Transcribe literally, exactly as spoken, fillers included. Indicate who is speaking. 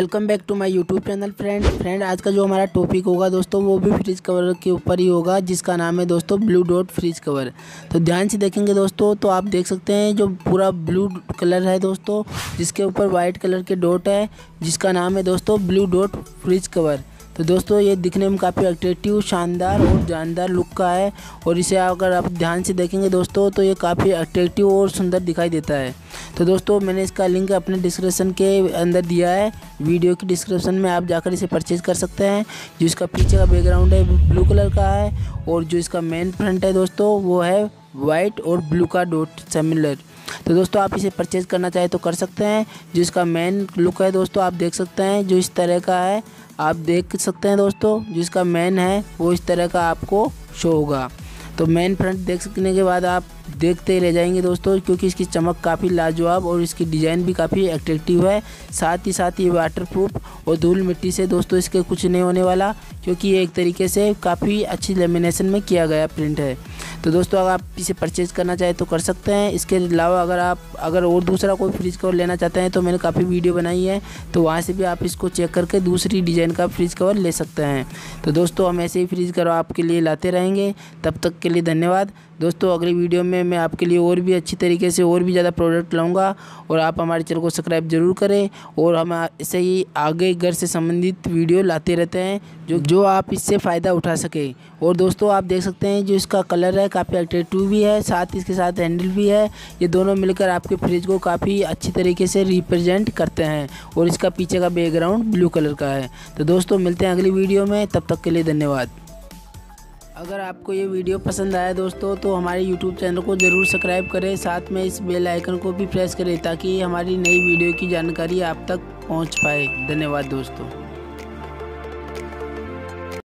Speaker 1: Welcome back to my YouTube channel friend friend आज का जो हमारा टॉपिक होगा दोस्तों वो भी फ्रिज कवर के ऊपर ही होगा, जिसका नाम है दोस्तों ब्लू डॉट फ्रिज कवर। तो ध्यान से देखेंगे दोस्तों तो आप देख सकते हैं जो पूरा ब्लू कलर है दोस्तों, जिसके ऊपर वाइट कलर के डॉट है, जिसका नाम है दोस्तों ब्लू डॉट फ्रिज कवर। तो दोस्तों ये दिखने में काफ़ी अट्रैक्टिव, शानदार और जानदार लुक का है, और इसे अगर आप ध्यान से देखेंगे दोस्तों तो ये काफ़ी अट्रैक्टिव और सुंदर दिखाई देता है। तो दोस्तों मैंने इसका लिंक अपने डिस्क्रिप्शन के अंदर दिया है, वीडियो की डिस्क्रिप्शन में आप जाकर इसे परचेज़ कर सकते हैं। जो इसका पीछे का बैकग्राउंड है ब्लू कलर का है, और जो इसका मेन फ्रंट है दोस्तों वो है वाइट और ब्लू का डॉट सिमिलर। तो दोस्तों आप इसे परचेज़ करना चाहे तो कर सकते हैं। जो इसका मेन लुक है दोस्तों आप देख सकते हैं, जो इस तरह का है आप देख सकते हैं दोस्तों। जिसका मेन है वो इस तरह का आपको शो होगा। तो मेन फ्रंट देख सकने के बाद आप देखते ही रह जाएंगे दोस्तों, क्योंकि इसकी चमक काफ़ी लाजवाब और इसकी डिज़ाइन भी काफ़ी अट्रैक्टिव है। साथ ही साथ ये वाटरप्रूफ और धूल मिट्टी से दोस्तों इसके कुछ नहीं होने वाला, क्योंकि ये एक तरीके से काफ़ी अच्छी लेमिनेशन में किया गया प्रिंट है। तो दोस्तों अगर आप इसे परचेज़ करना चाहें तो कर सकते हैं। इसके अलावा अगर आप अगर और दूसरा कोई फ्रिज कवर लेना चाहते हैं तो मैंने काफ़ी वीडियो बनाई है, तो वहाँ से भी आप इसको चेक करके दूसरी डिज़ाइन का फ्रिज कवर ले सकते हैं। तो दोस्तों हम ऐसे ही फ्रिज कवर आपके लिए लाते रहेंगे। तब तक के लिए धन्यवाद दोस्तों। अगली वीडियो में मैं आपके लिए और भी अच्छी तरीके से और भी ज़्यादा प्रोडक्ट लाऊंगा, और आप हमारे चैनल को सब्सक्राइब जरूर करें, और हम ऐसे ही आगे घर से संबंधित वीडियो लाते रहते हैं जो जो आप इससे फ़ायदा उठा सके। और दोस्तों आप देख सकते हैं जो इसका कलर है काफ़ी अट्रैक्टिव भी है, साथ ही इसके साथ हैंडल भी है। ये दोनों मिलकर आपके फ्रिज को काफ़ी अच्छी तरीके से रिप्रेजेंट करते हैं, और इसका पीछे का बैकग्राउंड ब्लू कलर का है। तो दोस्तों मिलते हैं अगली वीडियो में, तब तक के लिए धन्यवाद। अगर आपको ये वीडियो पसंद आया दोस्तों तो हमारे यूट्यूब चैनल को ज़रूर सब्सक्राइब करें, साथ में इस बेल आइकन को भी प्रेस करें ताकि हमारी नई वीडियो की जानकारी आप तक पहुंच पाए। धन्यवाद दोस्तों।